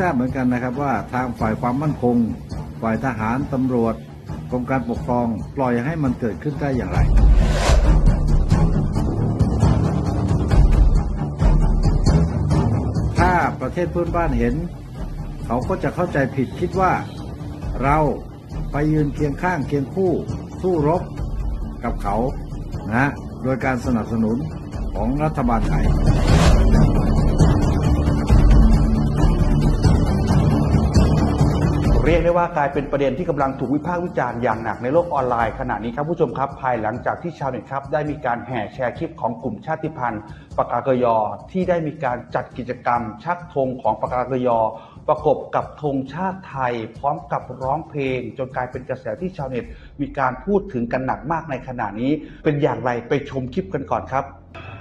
ทราบเหมือนกันนะครับว่าทางฝ่ายความมั่นคงฝ่ายทหารตำรวจกรมการปกครองปล่อยให้มันเกิดขึ้นได้อย่างไรถ้าประเทศเพื่อนบ้านเห็นเขาก็จะเข้าใจผิดคิดว่าเราไปยืนเคียงข้างเคียงคู่สู้รบกับเขานะโดยการสนับสนุนของรัฐบาลไทยเรียกได้ว่ากลายเป็นประเด็นที่กำลังถูกวิพากษ์วิจารณ์อย่างหนักในโลกออนไลน์ขณะนี้ครับผู้ชมครับภายหลังจากที่ชาวเน็ตครับได้มีการแห่แชร์คลิปของกลุ่มชาติพันธุ์ปากากยอที่ได้มีการจัดกิจกรรมชักธงของปากากยอประกบกับธงชาติไทยพร้อมกับร้องเพลงจนกลายเป็นกระแสที่ชาวเน็ตมีการพูดถึงกันหนักมากในขณะนี้เป็นอย่างไรไปชมคลิปกันก่อนครับ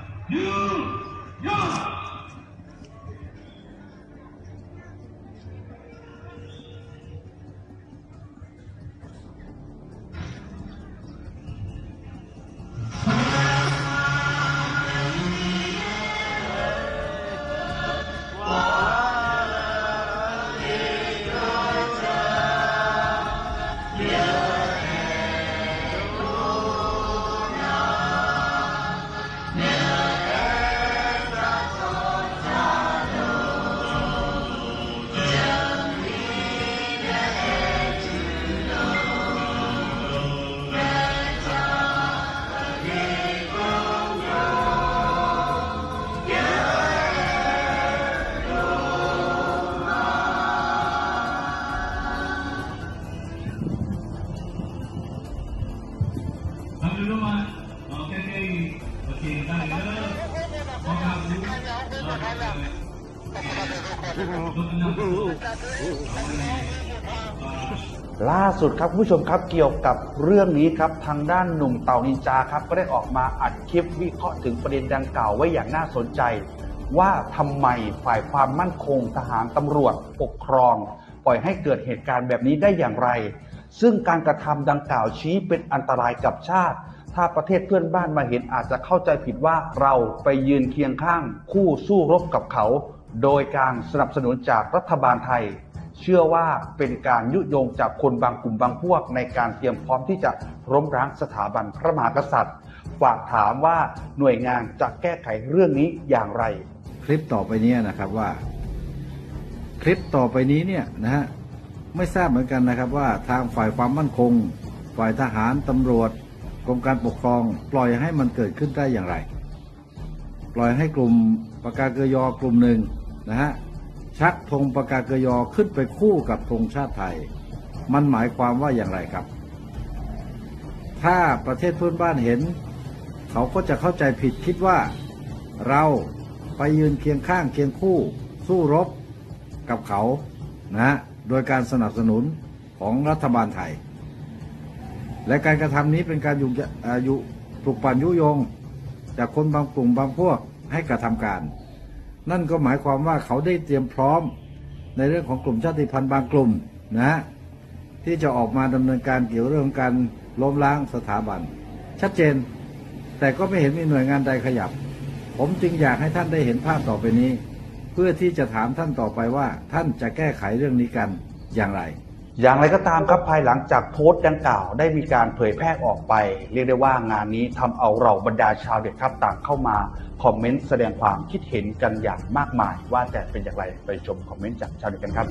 ล่าสุดครับผู้ชมครับเกี่ยวกับเรื่องนี้ครับทางด้านหนุ่มเต่านินจาครับก็ได้ออกมาอัดคลิปวิเคราะห์ถึงประเด็นดังกล่าวไว้อย่างน่าสนใจว่าทำไมฝ่ายความมั่นคงทหารตำรวจปกครองปล่อยให้เกิดเหตุการณ์แบบนี้ได้อย่างไรซึ่งการกระทำดังกล่าวชี้เป็นอันตรายกับชาติถ้าประเทศเพื่อนบ้านมาเห็นอาจจะเข้าใจผิดว่าเราไปยืนเคียงข้างคู่สู้รบกับเขาโดยการสนับสนุนจากรัฐบาลไทยเชื่อว่าเป็นการยุยงจากคนบางกลุ่มบางพวกในการเตรียมพร้อมที่จะล้มล้างสถาบันพระมหากษัตริย์ฝากถามว่าหน่วยงานจะแก้ไขเรื่องนี้อย่างไรคลิปต่อไปนี้นะครับว่าคลิปต่อไปนี้เนี่ยนะฮะไม่ทราบเหมือนกันนะครับว่าทางฝ่ายความมั่นคงฝ่ายทหารตำรวจกรมการปกครองปล่อยให้มันเกิดขึ้นได้อย่างไรปล่อยให้กลุ่มปากากยอกลุ่มหนึ่งนะฮะชักธงปากากยอขึ้นไปคู่กับธงชาติไทยมันหมายความว่าอย่างไรครับถ้าประเทศเพื่อนบ้านเห็นเขาก็จะเข้าใจผิดคิดว่าเราไปยืนเคียงข้างเคียงคู่สู้รบกับเขานะโดยการสนับสนุนของรัฐบาลไทยและการกระทำนี้เป็นการปลุกปั่นยุยงจากคนบางกลุ่มบางพวกให้กระทำการนั่นก็หมายความว่าเขาได้เตรียมพร้อมในเรื่องของกลุ่มชาติพันธุ์บางกลุ่มนะที่จะออกมาดำเนินการเกี่ยวเรื่องการล้มล้างสถาบันชัดเจนแต่ก็ไม่เห็นมีหน่วยงานใดขยับผมจึงอยากให้ท่านได้เห็นภาพต่อไปนี้เพื่อที่จะถามท่านต่อไปว่าท่านจะแก้ไขเรื่องนี้กันอย่างไรก็ตามครับภายหลังจากโพสต์ดังกล่าวได้มีการเผยแพร่ออกไปเรียกได้ว่างานนี้ทำเอาเราบรรดาชาวเน็ตครับต่างเข้ามาคอมเมนต์แสดงความคิดเห็นกันอย่างมากมายว่าแต่เป็นอย่างไรไปชมคอมเมนต์จากชาวเน็ตกันครับ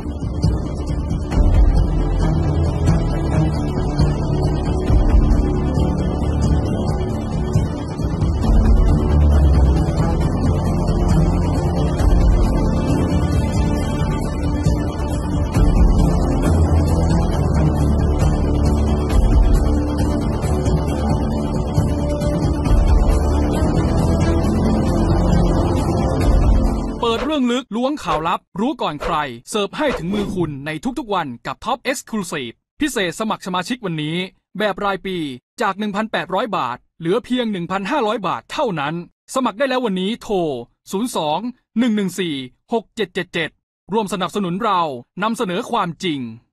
เปิดเรื่องลึกล้วงข่าวลับรู้ก่อนใครเสิร์ฟให้ถึงมือคุณในทุกๆวันกับ Top Exclusive พิเศษสมัครสมาชิกวันนี้แบบรายปีจาก 1,800 บาทเหลือเพียง 1,500 บาทเท่านั้นสมัครได้แล้ววันนี้โทร 02-114-6777 ร่วมสนับสนุนเรานำเสนอความจริง